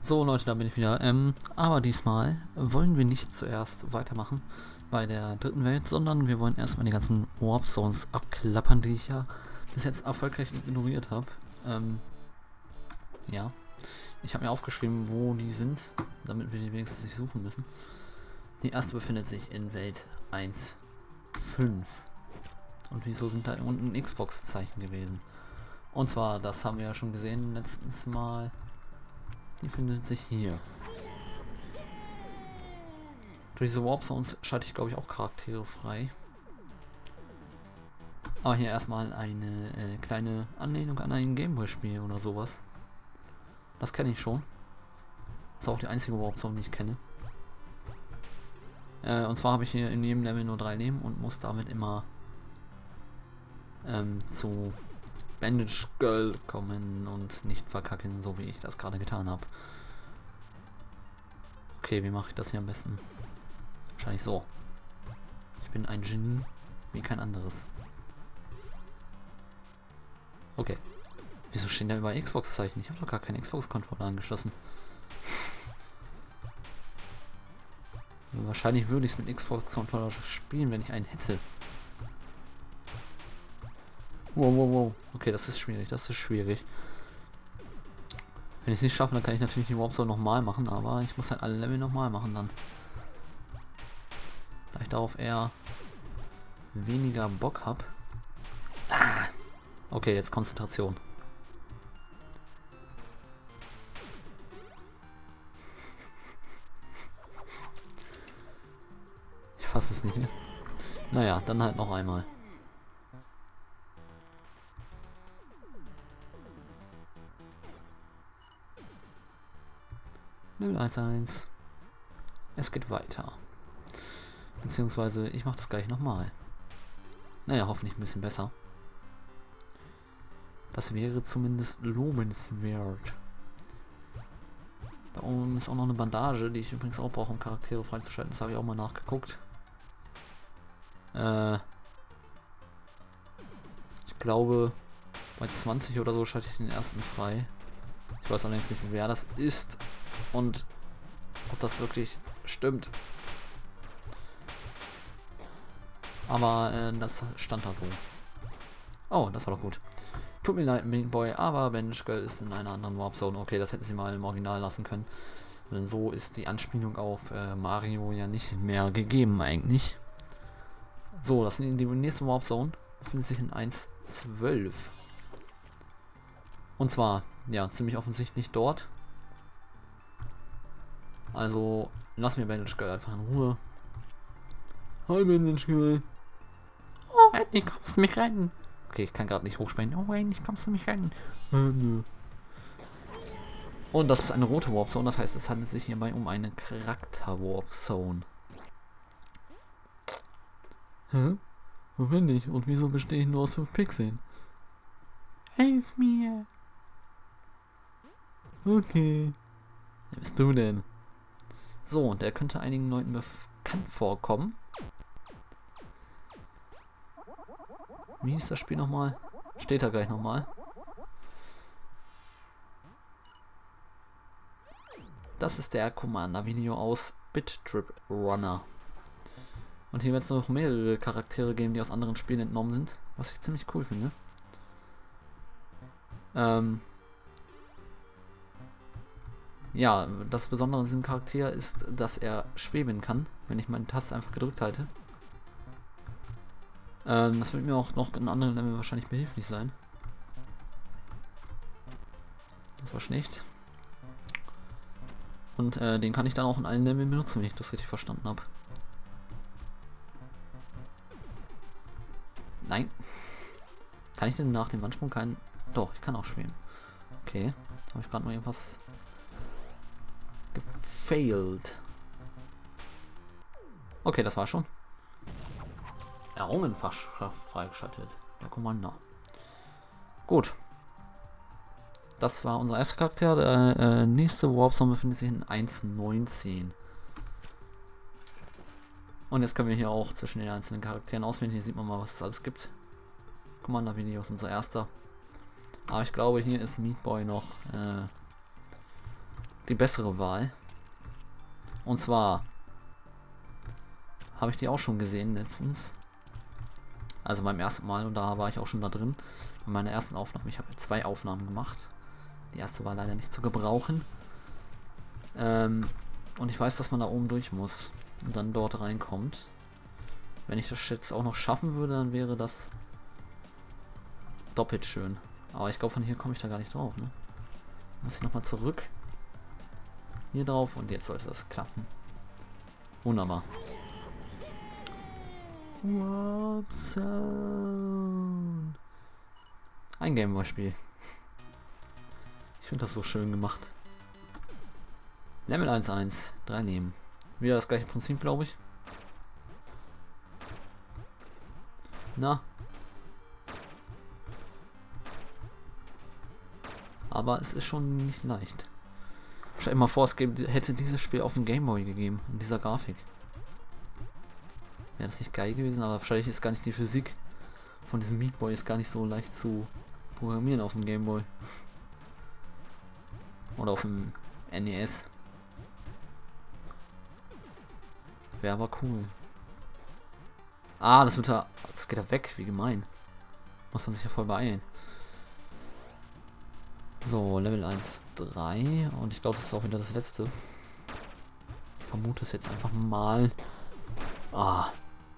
So Leute, da bin ich wieder. Aber diesmal wollen wir nicht zuerst weitermachen bei der dritten Welt, sondern wir wollen erstmal die ganzen Warp Zones abklappern, die ich ja bis jetzt erfolgreich ignoriert habe. Ja, ich habe mir aufgeschrieben, wo die sind, damit wir die wenigstens nicht suchen müssen. Die erste befindet sich in Welt 1.5. Und wieso sind da unten Xbox-Zeichen gewesen? Und zwar, das haben wir ja schon gesehen letztes Mal. Die findet sich hier. Durch diese Warp Zones schalte ich, glaube ich, auch Charaktere frei. Aber hier erstmal eine kleine Anlehnung an ein Gameboy-Spiel oder sowas. Das kenne ich schon. Das ist auch die einzige Warp Zone, die ich kenne. Und zwar habe ich hier in jedem Level nur 3 Leben und muss damit immer zu Bandage Girl kommen und nicht verkacken, so wie ich das gerade getan habe. Okay, wie mache ich das hier am besten? Wahrscheinlich so. Ich bin ein Genie wie kein anderes. Okay. Wieso stehen da über Xbox-Zeichen? Ich habe doch gar keinen Xbox-Controller angeschlossen. Wahrscheinlich würde ich es mit Xbox-Controller spielen, wenn ich einen hätte. Wow, wow, wow. Okay, das ist schwierig, das ist schwierig. Wenn ich es nicht schaffe, dann kann ich natürlich die Warp Zone nochmal machen, aber ich muss halt alle Level nochmal machen dann. Da ich darauf eher weniger Bock habe. Ah! Okay, jetzt Konzentration. Ich fasse es nicht. Naja, dann halt noch einmal. Level 1-1. Es geht weiter. Beziehungsweise ich mache das gleich nochmal. Naja, hoffentlich ein bisschen besser. Das wäre zumindest lobenswert. Da oben ist auch noch eine Bandage, die ich übrigens auch brauche, um Charaktere freizuschalten. Das habe ich auch mal nachgeguckt. Ich glaube, bei 20 oder so schalte ich den ersten frei. Ich weiß allerdings nicht, wer das ist und ob das wirklich stimmt. Aber das stand da so. Oh, das war doch gut. Tut mir leid, Meat Boy, aber Bandage Girl ist in einer anderen Warp Zone. Okay, das hätten sie mal im Original lassen können. Denn so ist die Anspielung auf Mario ja nicht mehr gegeben eigentlich. So, das sind die nächste Warp Zone. Befindet sich in 1.12. Und zwar, ja, ziemlich offensichtlich dort. Also, lassen wir Bandage Girl einfach in Ruhe. Hi Bandage Girl. Oh, endlich kommst du mich retten. Okay, ich kann gerade nicht hochspringen. Oh, endlich kommst du mich retten. Nö. Und das ist eine rote Warp Zone, das heißt, es handelt sich hierbei um eine Charakter Warp Zone. Hä? Wo bin ich? Und wieso bestehe ich nur aus 5 Pixeln? Hilf mir! Okay. Wer bist du denn? So, der könnte einigen Leuten bekannt vorkommen. Wie hieß das Spiel nochmal? Steht da gleich nochmal. Das ist der Commander-Video aus Bit Trip Runner. Und hier wird es noch mehrere Charaktere geben, die aus anderen Spielen entnommen sind. Was ich ziemlich cool finde. Ja, das Besondere an diesem Charakter ist, dass er schweben kann, wenn ich meine Taste einfach gedrückt halte. Das wird mir auch noch in anderen Leveln wahrscheinlich behilflich sein. Das war schlecht. Und den kann ich dann auch in allen Leveln benutzen, wenn ich das richtig verstanden habe. Nein. Kann ich denn nach dem Wandsprung keinen... Doch, ich kann auch schweben. Okay, habe ich gerade mal irgendwas gefailt. Okay, das war schon. Errungenfach freigeschaltet. Der Commander. Gut. Das war unser erster Charakter. Der nächste Warp Zone befindet sich in 1.19. Und jetzt können wir hier auch zwischen den einzelnen Charakteren auswählen. Hier sieht man mal, was es alles gibt. Commander Video ist unser erster. Aber ich glaube, hier ist Meat Boy noch die bessere Wahl. Und zwar habe ich die auch schon gesehen letztens. Also beim ersten Mal, und da war ich auch schon da drin. Bei meiner ersten Aufnahme. Ich habe 2 Aufnahmen gemacht. Die erste war leider nicht zu gebrauchen. Und ich weiß, dass man da oben durch muss und dann dort reinkommt. Wenn ich das jetzt auch noch schaffen würde, dann wäre das doppelt schön. Aber ich glaube, von hier komme ich da gar nicht drauf, ne? Muss ich nochmal zurück. Hier drauf und jetzt sollte das klappen. Wunderbar. Warp Zone. Ein Gameboy-Spiel. Ich finde das so schön gemacht. Level 1-1, 3 Leben. Wieder das gleiche Prinzip, glaube ich. Na. Aber es ist schon nicht leicht. Stell dir mal vor, es hätte dieses Spiel auf dem Gameboy gegeben, in dieser Grafik. Wäre das nicht geil gewesen, aber wahrscheinlich ist gar nicht die Physik von diesem Meat Boy ist gar nicht so leicht zu programmieren auf dem Gameboy. Oder auf dem NES. Wäre aber cool. Ah, das geht da weg, wie gemein. Muss man sich ja voll beeilen. So, Level 1-3 und ich glaube, das ist auch wieder das letzte. Ich vermute es jetzt einfach mal. Ah.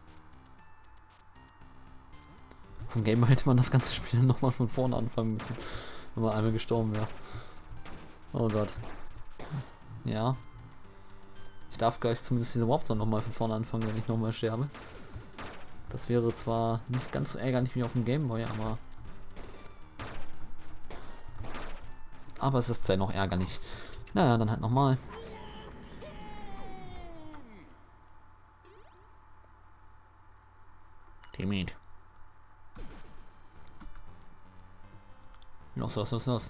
Vom Gamer hätte man das ganze Spiel nochmal von vorne anfangen müssen, wenn man einmal gestorben wäre. Oh Gott. Ja. Ich darf gleich zumindest diese Warp Zone nochmal von vorne anfangen, wenn ich nochmal sterbe. Das wäre zwar nicht ganz so ärgerlich wie auf dem Gameboy, aber es ist dennoch ärgerlich. Naja, dann halt nochmal. Timid. Los.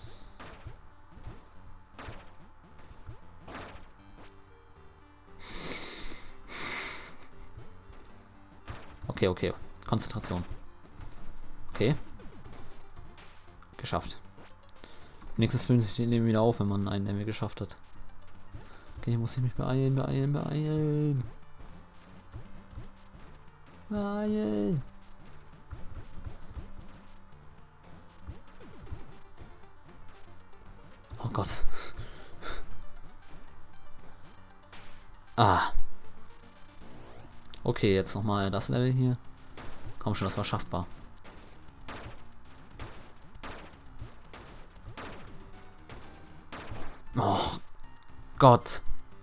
Okay. Konzentration. Okay. Geschafft. Nächstes füllen sich die Leben wieder auf, wenn man einen Level geschafft hat. Okay, hier muss ich mich beeilen. Beeilen. Oh Gott. Ah. Okay, jetzt nochmal das Level hier. Komm schon, das war schaffbar. Oh Gott.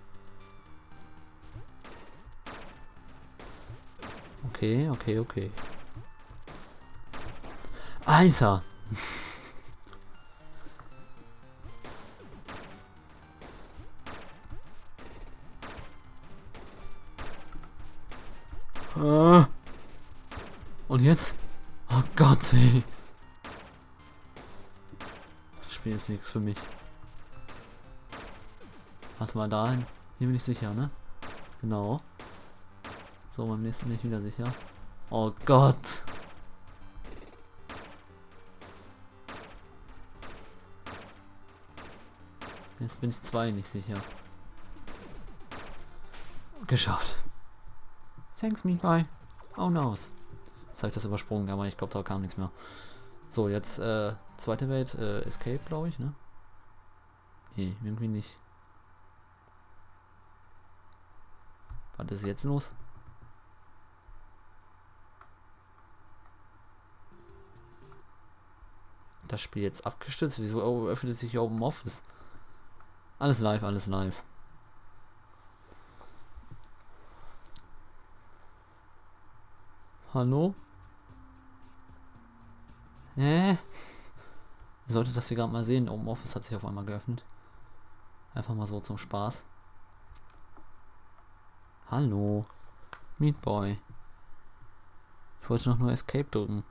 Okay. Alter. Und jetzt? Oh Gott, ey. Das Spiel ist nichts für mich. Warte mal dahin. Hier bin ich sicher, ne? Genau. So, beim nächsten bin ich wieder sicher. Oh Gott. Jetzt bin ich 2 nicht sicher. Geschafft. Thanks, me, bye. Oh no. Jetzt habe ich das übersprungen, aber ich glaube, da kam nichts mehr. So, jetzt zweite Welt, Escape, glaube ich, ne? Nee, irgendwie nicht. Was ist jetzt los? Das Spiel jetzt abgestürzt? Wieso öffnet sich hier Open Office? Alles live. Hallo? Ihr solltet das hier gerade mal sehen. Open Office hat sich auf einmal geöffnet. Einfach mal so zum Spaß. Hallo. Meat Boy. Ich wollte noch nur Escape drücken.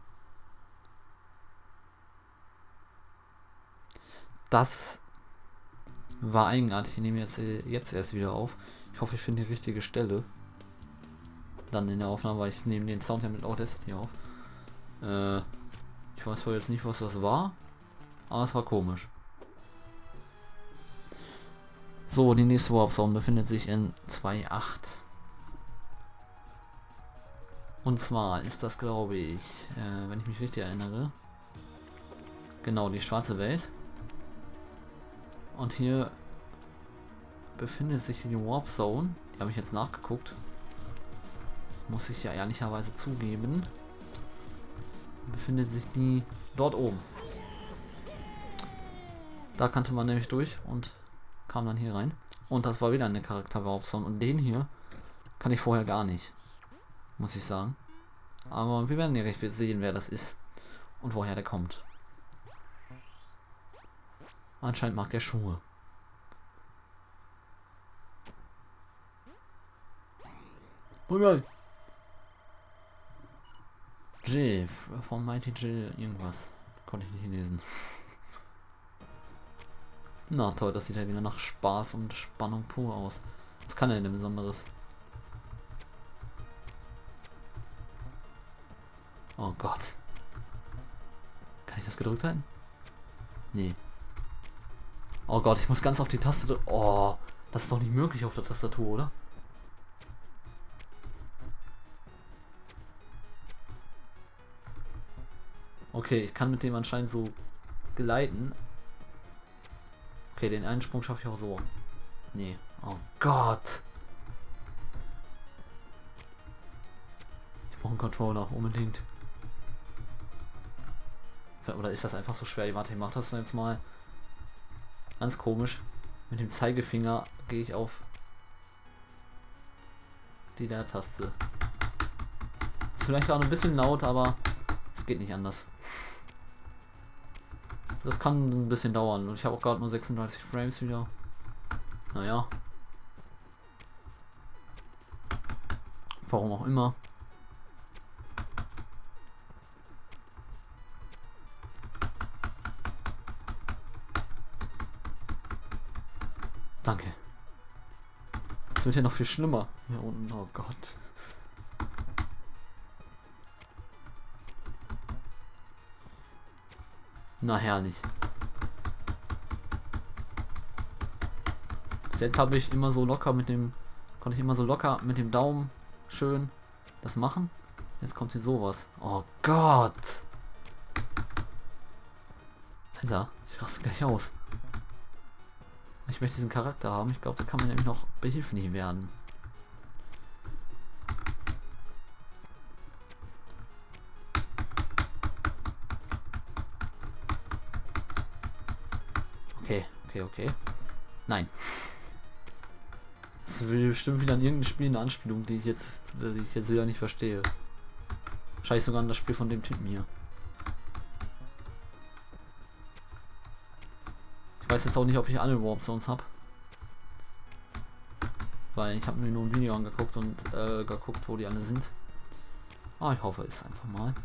Das war eigenartig. Ich nehme jetzt erst wieder auf. Ich hoffe, ich finde die richtige Stelle. Dann in der Aufnahme, weil ich nehme den Sound ja mit Audacity auf. Ich weiß zwar jetzt nicht, was das war, aber es war komisch. So, die nächste Warp Zone befindet sich in 2.8. Und zwar ist das, glaube ich, wenn ich mich richtig erinnere, genau die schwarze Welt. Und hier befindet sich die Warp Zone. Die habe ich jetzt nachgeguckt. Muss ich ja ehrlicherweise zugeben. Befindet sich die dort oben. Da kannte man nämlich durch und kam dann hier rein. Und das war wieder eine Charakter-Warp Zone. Und den hier kann ich vorher gar nicht. Muss ich sagen. Aber wir werden ja recht sehen, wer das ist. Und woher der kommt. Anscheinend mag der Schuhe. Okay. Jill, von Mighty Jill, irgendwas. Konnte ich nicht lesen. Na toll, das sieht ja wieder nach Spaß und Spannung pur aus. Was kann er denn Besonderes? Oh Gott. Kann ich das gedrückt halten? Nee. Oh Gott, ich muss ganz auf die Taste drücken. Oh, das ist doch nicht möglich auf der Tastatur, oder? Okay, ich kann mit dem anscheinend so gleiten. Okay, den einen Sprung schaffe ich auch so. Nee. Oh Gott. Ich brauche einen Controller, unbedingt. Oder ist das einfach so schwer? Warte, ich mache das jetzt mal. Ganz komisch. Mit dem Zeigefinger gehe ich auf die Leertaste. Ist vielleicht auch ein bisschen laut, aber es geht nicht anders. Das kann ein bisschen dauern und ich habe auch gerade nur 36 Frames wieder. Naja. Warum auch immer. Danke. Es wird ja noch viel schlimmer. Hier unten, oh Gott. Na herrlich. Bis jetzt habe ich immer so locker mit dem, konnte ich immer so locker mit dem Daumen schön das machen. Jetzt kommt hier sowas. Oh Gott. Alter, ich raste gleich aus. Ich möchte diesen Charakter haben. Ich glaube, da kann man nämlich noch behilflich werden. Okay. Nein. Das will bestimmt wieder an irgendein Spiel eine Anspielung, die ich jetzt wieder nicht verstehe. Wahrscheinlich sogar an das Spiel von dem Typen hier. Ich weiß jetzt auch nicht, ob ich alle Warp Zones habe. Weil ich habe mir nur ein Video angeguckt und geguckt, wo die alle sind. Ah, ich hoffe es einfach mal.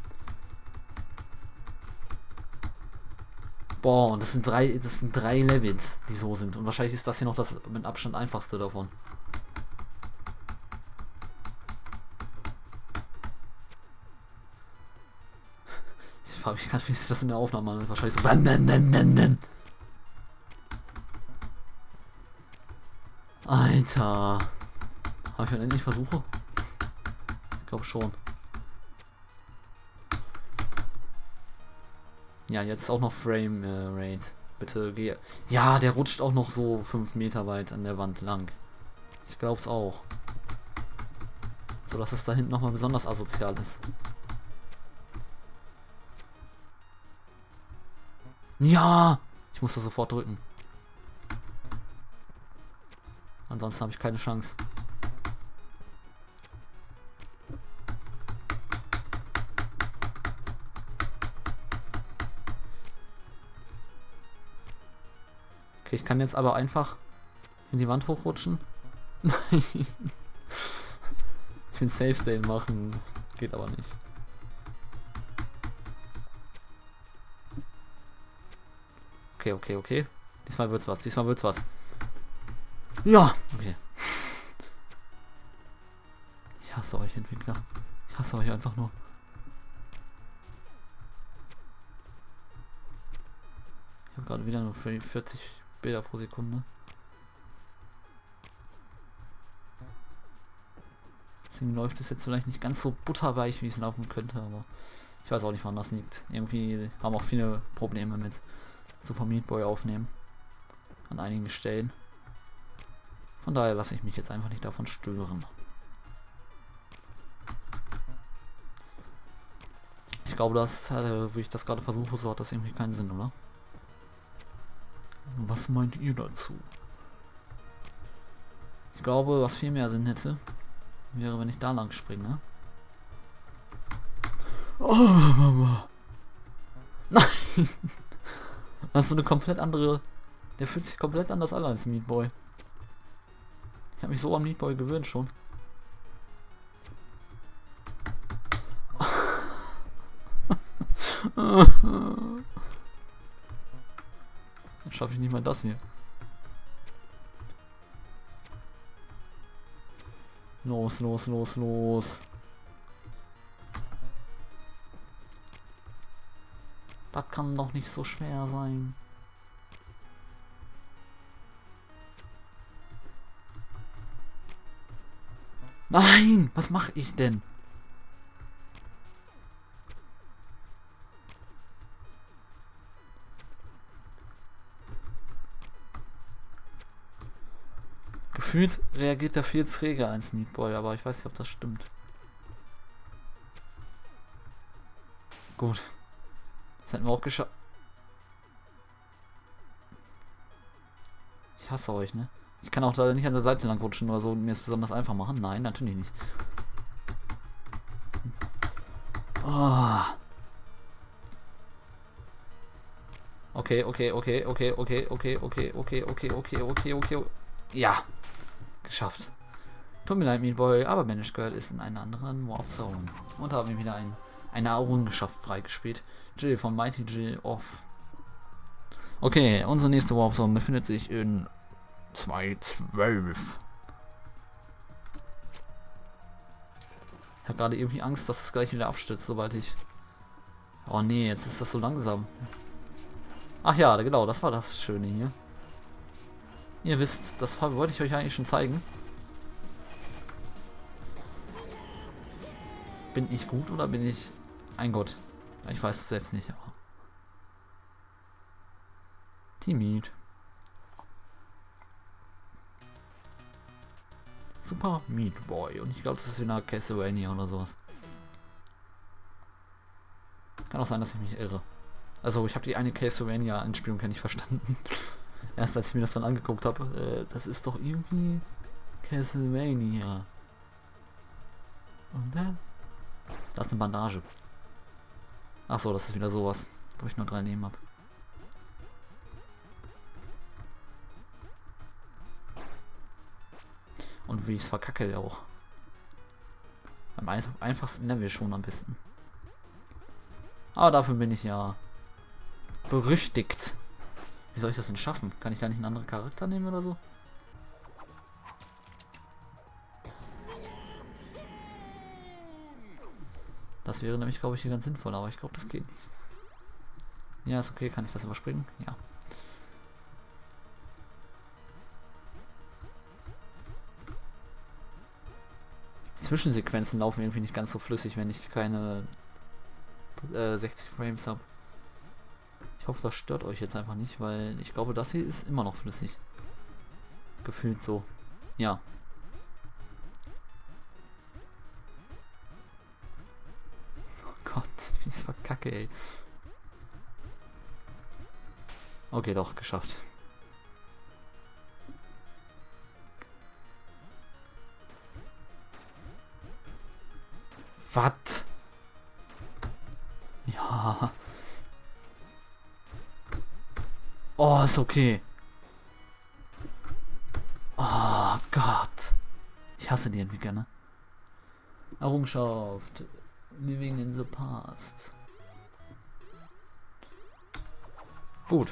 Boah, und das sind drei Levels, die so sind. Und wahrscheinlich ist das hier noch das mit Abstand einfachste davon. Ich frage mich gar nicht, wie sich das in der Aufnahme anhört. Wahrscheinlich so. Alter. Habe ich endlich Versuche? Ich glaube schon. Ja, jetzt auch noch Frame Rate. Bitte geh. Ja, der rutscht auch noch so 5 Meter weit an der Wand lang. Ich glaub's auch. So dass es da hinten nochmal besonders asozial ist. Ja! Ich muss da sofort drücken. Ansonsten habe ich keine Chance. Okay, ich kann jetzt aber einfach in die Wand hochrutschen. Nein. Ich will Safe Stay machen. Geht aber nicht. Okay. Diesmal wird's was. Ja! Okay. Ich hasse euch Entwickler. Ich hasse euch einfach nur. Ich habe gerade wieder nur 40 Bilder pro Sekunde. Deswegen läuft es jetzt vielleicht nicht ganz so butterweich, wie es laufen könnte, aber ich weiß auch nicht, wann das liegt. Irgendwie haben auch viele Probleme mit Super Meat Boy aufnehmen. An einigen Stellen. Von daher lasse ich mich jetzt einfach nicht davon stören. Ich glaube, dass, wie ich das gerade versuche, so hat das irgendwie keinen Sinn, oder? Was meint ihr dazu? Ich glaube, was viel mehr Sinn hätte, wäre, wenn ich da lang springe. Oh, Mama. Nein! Das ist so eine komplett andere... Der fühlt sich komplett anders an als Meat Boy. Ich habe mich so am Meat Boy gewöhnt schon. Dann schaffe ich nicht mal das hier. Los, los, los, los. Das kann doch nicht so schwer sein. Nein, was mache ich denn? Gefühlt reagiert er viel träger als Meat Boy, aber ich weiß nicht, ob das stimmt. Gut. Das hätten wir auch geschafft. Ich hasse euch, ne? Ich kann auch leider nicht an der Seite lang rutschen oder so und mir es besonders einfach machen. Nein, natürlich nicht. Oh. Okay. Ja. Geschafft. Tut mir leid, Meat Boy, aber Banish Girl ist in einer anderen Warp Zone. Und haben wir wieder eine Errungenschaft freigespielt. Jill von Mighty Jill off. Okay, unsere nächste Warp Zone befindet sich in 2.12. Ich habe gerade irgendwie Angst, dass es gleich wieder abstürzt, sobald ich... Oh nee, jetzt ist das so langsam. Ach ja, genau, das war das Schöne hier. Ihr wisst, das wollte ich euch eigentlich schon zeigen. Bin ich gut oder bin ich ein Gott? Ich weiß es selbst nicht, aber... Timid. Super Meat Boy. Und ich glaube, das ist wieder Castlevania oder sowas. Kann auch sein, dass ich mich irre. Also, ich habe die eine Castlevania-Anspielung nicht verstanden. Erst als ich mir das dann angeguckt habe, das ist doch irgendwie Castlevania. Und dann? Da ist eine Bandage. Ach so, das ist wieder sowas, wo ich nur 3 Leben habe. Und wie ich es verkacke auch. Am einfachsten Level schon am besten. Aber dafür bin ich ja berüchtigt. Wie soll ich das denn schaffen? Kann ich da nicht einen anderen Charakter nehmen oder so? Das wäre nämlich, glaube ich, hier ganz sinnvoll, aber ich glaube, das geht nicht. Ja, ist okay. Kann ich das überspringen? Ja. Zwischensequenzen laufen irgendwie nicht ganz so flüssig, wenn ich keine 60 Frames habe. Ich hoffe, das stört euch jetzt einfach nicht, weil ich glaube, das hier ist immer noch flüssig. Gefühlt so. Ja. Oh Gott, wie ich verkacke, ey. Okay, doch, geschafft. Was? Ja. Oh, ist okay. Oh Gott. Ich hasse die Entwickler, ne? Errungenschaft. Living in the past. Gut.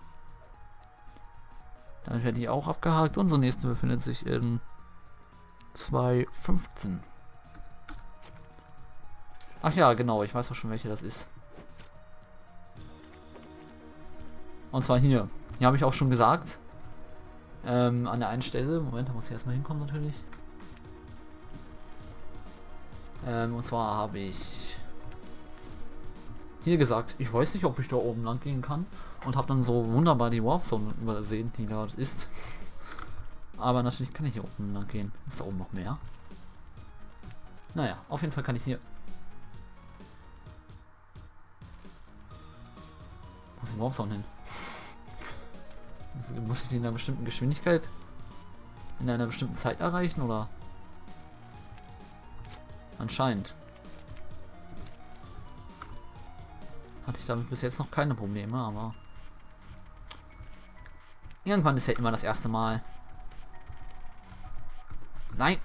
Dann werde ich auch abgehakt. Unsere nächste befindet sich in 2.15. Ach ja, genau. Ich weiß auch schon, welche das ist. Und zwar hier. Hier habe ich auch schon gesagt. An der einen Stelle. Moment, da muss ich erstmal hinkommen natürlich. Und zwar habe ich hier gesagt, ich weiß nicht, ob ich da oben lang gehen kann. Und habe dann so wunderbar die Warp Zone übersehen, die dort ist. Aber natürlich kann ich hier oben lang gehen. Ist da oben noch mehr? Naja, auf jeden Fall kann ich hier... Wo ist die Warp Zone hin? Muss ich die in einer bestimmten Geschwindigkeit in einer bestimmten Zeit erreichen, oder? Anscheinend. Hatte ich damit bis jetzt noch keine Probleme, aber... Irgendwann ist ja immer das erste Mal. Nein!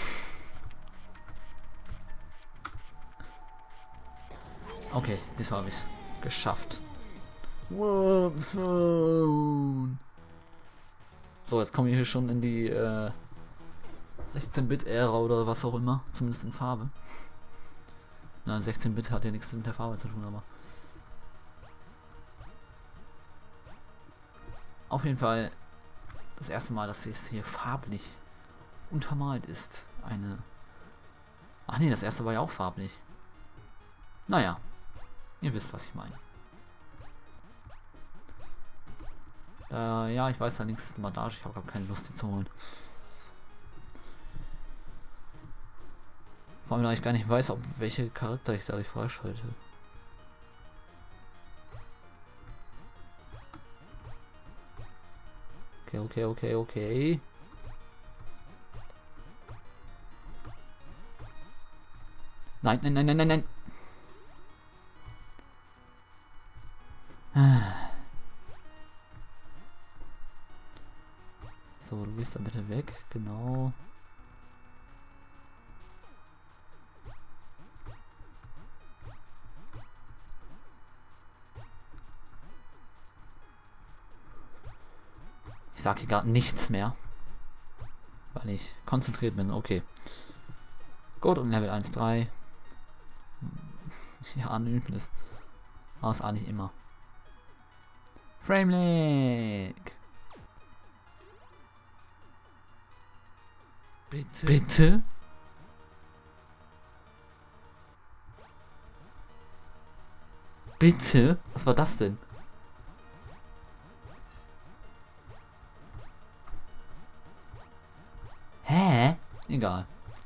Okay, diesmal habe ich es geschafft. Warp Zone. So, jetzt kommen wir hier schon in die 16-Bit-Ära oder was auch immer. Zumindest in Farbe. Nein, 16-Bit hat ja nichts mit der Farbe zu tun, aber... Auf jeden Fall das erste Mal, dass es hier farblich untermalt ist. Eine... Ach nee, das erste war ja auch farblich. Naja, ihr wisst, was ich meine. Ja, ich weiß, da links ist eine Bandage. Ich habe keine Lust, die zu holen. Vor allem, da ich gar nicht weiß, ob welche Charakter ich dadurch freischalte. Okay. Nein. So, du gehst da bitte weg, genau. Ich sage hier gerade nichts mehr, weil ich konzentriert bin. Okay. Gut, und Level 1-3. Ja, anüben ist. Aber ist eigentlich immer. Framelag. Bitte? Bitte? Was war das denn? Hä? Egal.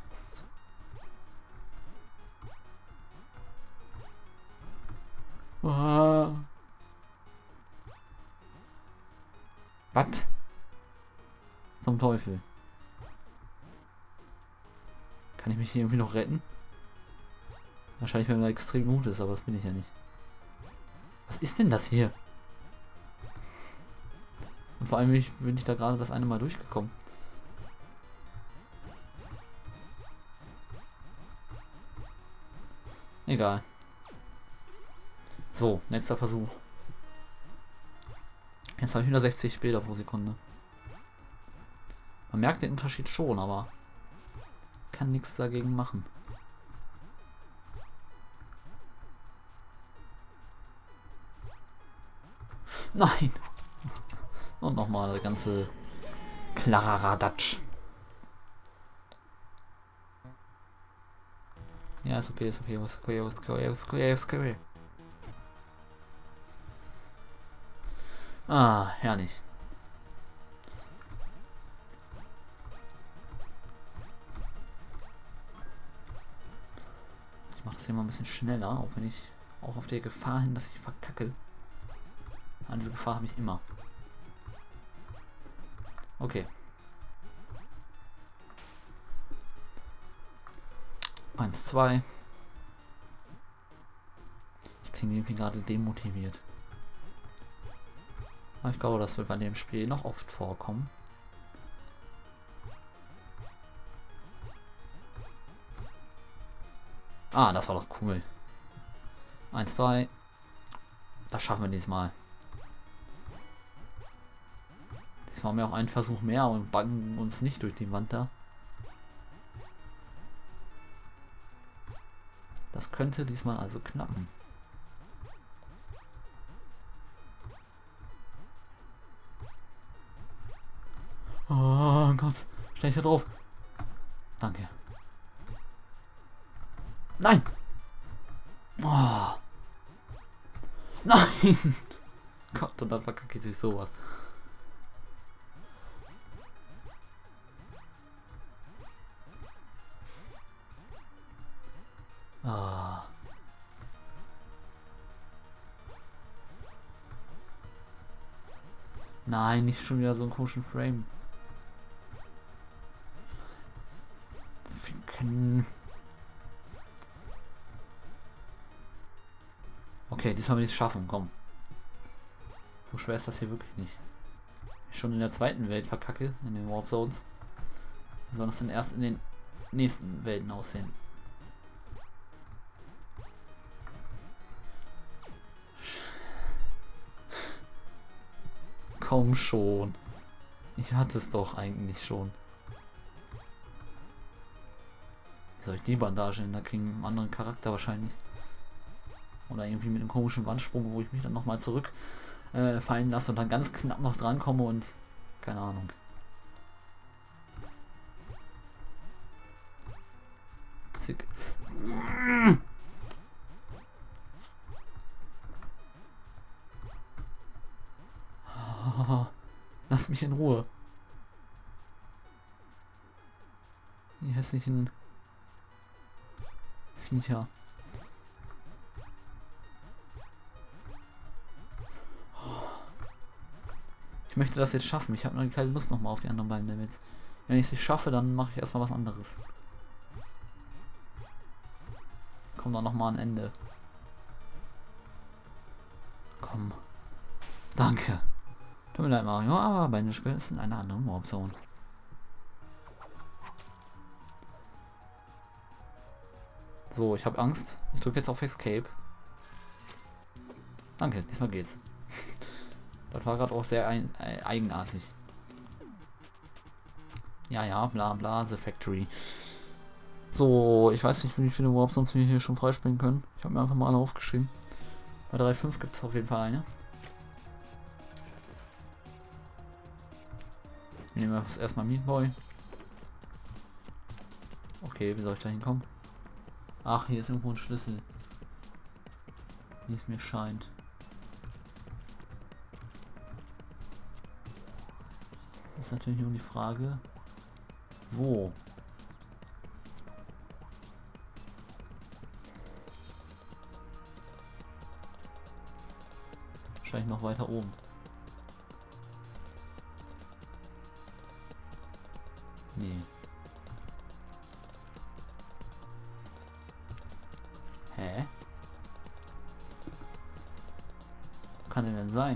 Was? Zum Teufel. Kann ich mich hier irgendwie noch retten? Wahrscheinlich, wenn er extrem gut ist, aber das bin ich ja nicht. Was ist denn das hier? Und vor allem bin ich da gerade das eine Mal durchgekommen. Egal. So, nächster Versuch. Jetzt habe ich wieder 60 Bilder pro Sekunde. Man merkt den Unterschied schon, aber kann nichts dagegen machen. Nein! Und nochmal der ganze Kladderadatsch. Ja, ist okay. Ist okay. Ah, herrlich. Ich mache das hier mal ein bisschen schneller, auch wenn ich auch auf der Gefahr hin, dass ich verkacke. An diese Gefahr habe ich immer. Okay. 1, 2. Ich klinge irgendwie gerade demotiviert. Aber ich glaube, das wird bei dem Spiel noch oft vorkommen. Ah, das war doch cool. 1, 3. Das schaffen wir diesmal. Diesmal haben wir auch einen Versuch mehr und backen uns nicht durch die Wand da. Das könnte diesmal also knappen. Oh Gott, stell ich hier drauf. Danke. Nein! Oh. Nein! Gott, und dann verkacke ich durch sowas. Ah. Nein, nicht schon wieder so einen komischen Frame. Okay, diesmal will ich es schaffen, komm. So schwer ist das hier wirklich nicht. Ich schon in der zweiten Welt verkacke, in den Warp Zones. Wie soll das denn erst in den nächsten Welten aussehen? Komm schon. Ich hatte es doch eigentlich schon. Wie soll ich die Bandage in der kriegen? Einen anderen Charakter wahrscheinlich. Oder irgendwie mit einem komischen Wandsprung, wo ich mich dann nochmal zurück fallen lasse und dann ganz knapp noch dran komme und keine Ahnung. Sick. Oh, lass mich in Ruhe. Die hässlichen Viecher. Ich möchte das jetzt schaffen. Ich habe noch keine Lust nochmal auf die anderen beiden Levels. Wenn ich es nicht schaffe, dann mache ich erstmal was anderes. Kommt dann nochmal ein Ende. Komm. Danke. Tut mir leid, Mario, aber Bandicoot ist in einer anderen Warp Zone. So, ich habe Angst. Ich drücke jetzt auf Escape. Danke, diesmal geht's. Das war gerade auch sehr eigenartig. Ja, ja, bla bla, The Factory. So, ich weiß nicht, wie viele Warp Zones wir hier schon freispringen können. Ich habe mir einfach mal alle aufgeschrieben. Bei 3.5 gibt es auf jeden Fall eine. Nehmen wir erstmal Meat Boy. Okay, wie soll ich da hinkommen? Ach, hier ist irgendwo ein Schlüssel. Wie es mir scheint. Das ist natürlich nur die Frage, wo? Wahrscheinlich noch weiter oben. Nee. Hä? Wo kann der denn sein?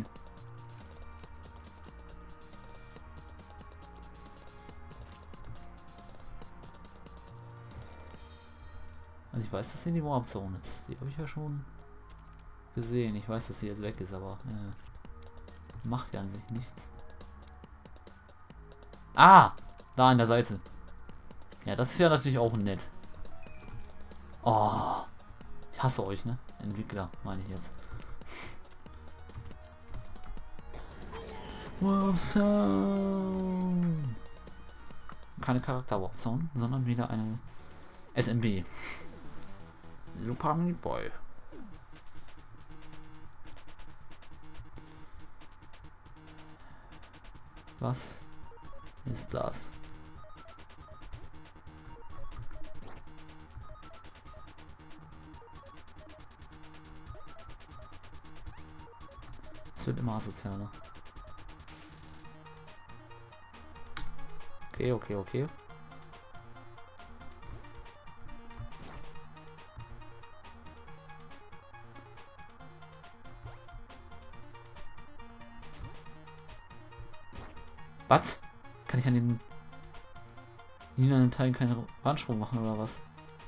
Also ich weiß, dass hier die Warp Zone ist. Die habe ich ja schon gesehen. Ich weiß, dass sie jetzt weg ist, aber macht ja an sich nichts. Ah! Da an der Seite. Ja, das ist ja natürlich auch nett. Oh. Ich hasse euch, ne? Entwickler, meine ich jetzt. Warp Zone. Keine Charakter Warp Zone, sondern wieder eine SMB. Super Meat Boy. Was ist das? Es wird immer asozialer. Okay, okay, okay. Was? Kann ich an den lilanen Teilen keinen Bahnsprung machen oder was?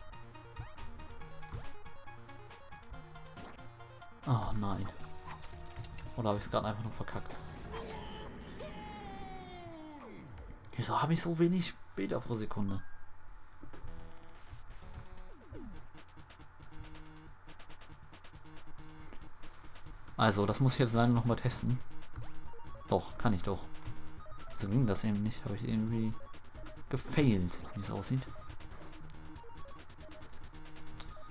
Oh nein. Oder habe ich es gerade einfach nur verkackt? Wieso habe ich so wenig Bilder pro Sekunde? Also, das muss ich jetzt leider noch mal testen. Doch, kann ich doch. So ging das eben nicht. Habe ich irgendwie gefailt, wie es aussieht.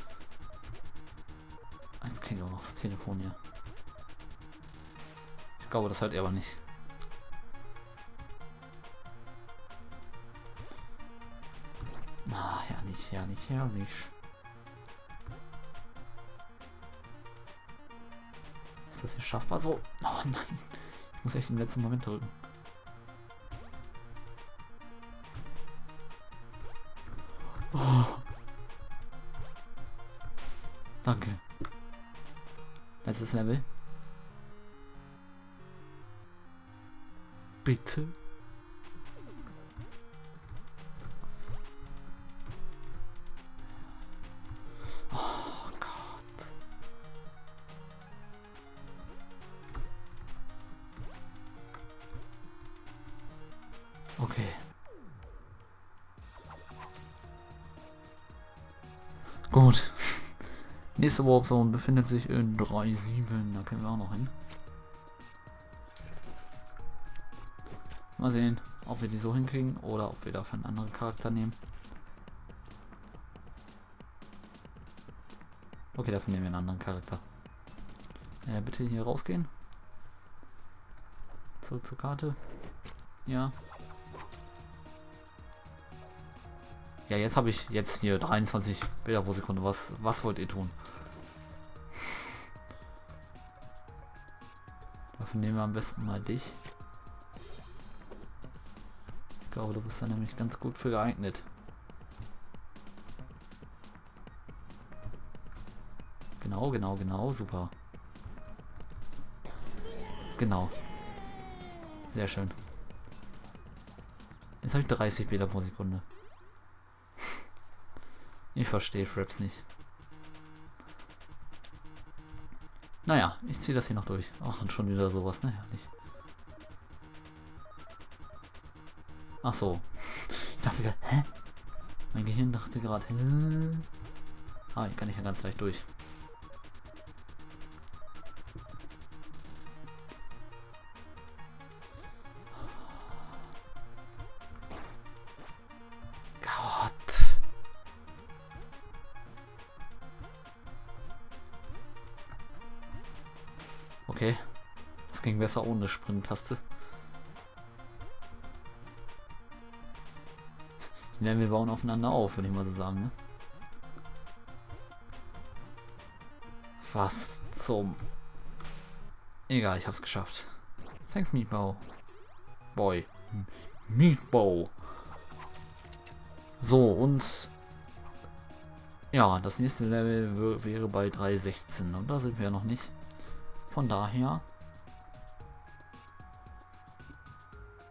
noch das Telefon hier. Ich glaube, das hört er aber nicht. Ah, herrlich, herrlich, herrlich. Ist das hier schaffbar so? Oh nein. Ich muss echt im letzten Moment drücken. Oh. Danke. Letztes Level. Bitte. Oh Gott. Okay. Gut. Nächste Warp Zone befindet sich in 3.7. Da können wir auch noch hin. Mal sehen, ob wir die so hinkriegen oder ob wir dafür einen anderen Charakter nehmen. Okay, dafür nehmen wir einen anderen Charakter. Bitte hier rausgehen. Zurück zur Karte. Ja. Ja, jetzt habe ich jetzt hier 23 Bilder pro Sekunde. Was wollt ihr tun? Dafür nehmen wir am besten mal dich. Ich glaube, du bist da nämlich ganz gut für geeignet. Genau, super. Genau. Sehr schön. Jetzt habe ich 30 Bilder pro Sekunde. Ich verstehe Fraps nicht. Naja, ich ziehe das hier noch durch. Ach, und schon wieder sowas, ne? Herrlich. Ach so. Ich dachte gerade, hä? Mein Gehirn dachte gerade, hä? Ah, hier kann ich ja ganz leicht durch. Gott. Okay. Das ging besser ohne Sprint-Taste. Ja, wir bauen aufeinander auf, würde ich mal so sagen, ne? Was zum... Egal, ich hab's geschafft. Thanks, Meatball. Boy. Meatball. So, und... Ja, das nächste Level wäre bei 3.16 und da sind wir noch nicht. Von daher...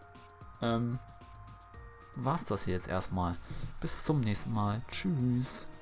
war's das hier jetzt erstmal. Bis zum nächsten Mal. Tschüss.